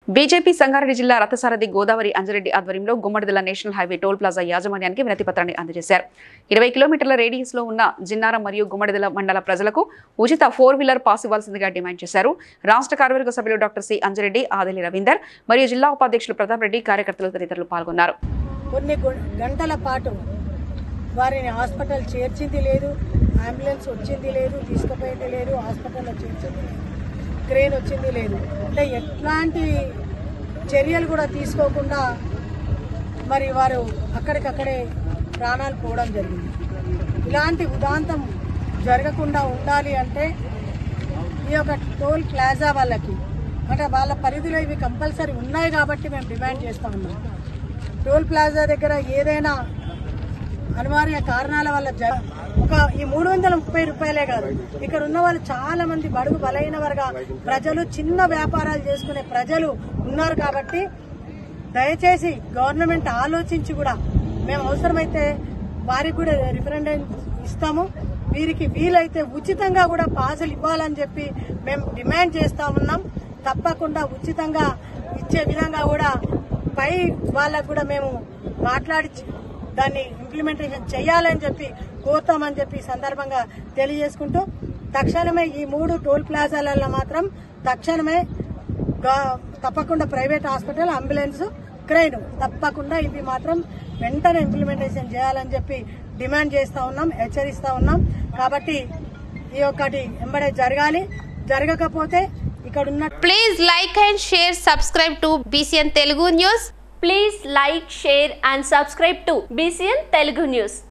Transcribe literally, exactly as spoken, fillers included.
BJP Sangareddy జిల్లా రథసారథి గోదావరి అంజరెడ్డి ఆధ్వర్యంలో Gummadidala national highway toll plaza యాజమాన్యానికి వినతి పత్రాన్ని అందజేశారు. ఇరవై కిలోమీటర్ల రేడియస్ లో ఉన్న జిన్నారం మరియు గుమ్మడిదల మండల ప్రజలకు ఉచిత ఫోర్ వీలర్ పాస్ ఇవ్వాల్సిందిగా డిమాండ్ చేశారు. రాష్ట్ర కార్యవర్గ సభ్యులు డాక్టర్ సి అంజరెడ్డి, ఆదిలి రవీందర్ మరియు జిల్లా ఉపాధ్యక్షులు ప్రతాప్ రెడ్డి, కార్యకర్తలు తదితరులు పాల్గొన్నారు. కొన్ని గంటల పాటు వారిని హాస్పిటల్ చేర్చింది లేదు, అంబులెన్స్ వచ్చింది లేదు, తీసుకుపోయింది లేదు, హాస్పిటల్లో చేర్చింది లేదు, క్రేన్ వచ్చింది లేదు. అంటే ఎట్లాంటి చర్యలు కూడా తీసుకోకుండా మరి వారు అక్కడికక్కడే ప్రాణాలు పోవడం జరిగింది. ఇలాంటి ఉదాంతం జరగకుండా ఉండాలి అంటే ఈ యొక్క టోల్ ప్లాజా వాళ్ళకి అంటే వాళ్ళ పరిధిలో ఇవి కంపల్సరీ ఉన్నాయి కాబట్టి మేము డిమాండ్ చేస్తూ ఉన్నాం. టోల్ ప్లాజా దగ్గర ఏదైనా అనివార్య కారణాల వల్ల ఒక ఈ మూడు వందల ముప్పై రూపాయలే కాదు, ఇక్కడ ఉన్న వాళ్ళు చాలా మంది బడుగు బలైన వర్గ ప్రజలు, చిన్న వ్యాపారాలు చేసుకునే ప్రజలు ఉన్నారు. కాబట్టి దయచేసి గవర్నమెంట్ ఆలోచించి కూడా మేము అవసరమైతే వారికి కూడా రిఫరెండం ఇస్తాము, వీరికి వీలైతే ఉచితంగా కూడా పాసులు ఇవ్వాలని చెప్పి మేము డిమాండ్ చేస్తా ఉన్నాం. తప్పకుండా ఉచితంగా ఇచ్చే విధంగా కూడా పై వాళ్ళకు కూడా మేము మాట్లాడి దాన్ని ఇంప్లిమెంటేషన్ చేయాలని చెప్పి కోరుతామని చెప్పి సందర్భంగా తెలియజేసుకుంటూ తక్షణమే ఈ మూడు టోల్ ప్లాజాలలో మాత్రం తక్షణమే తప్పకుండా ప్రైవేట్ హాస్పిటల్, అంబులెన్స్, క్రెయిన్ తప్పకుండా ఇవి మాత్రం వెంటనే ఇంప్లిమెంటేషన్ చేయాలని చెప్పి డిమాండ్ చేస్తా ఉన్నాం, హెచ్చరిస్తా ఉన్నాం. కాబట్టి ఈ ఒక్కటి వెంబడే జరగాలి. జరగకపోతే ఇక్కడ ఉన్న please like and share, subscribe to BCN Telugu news. Please like, share and subscribe to B C N Telugu News.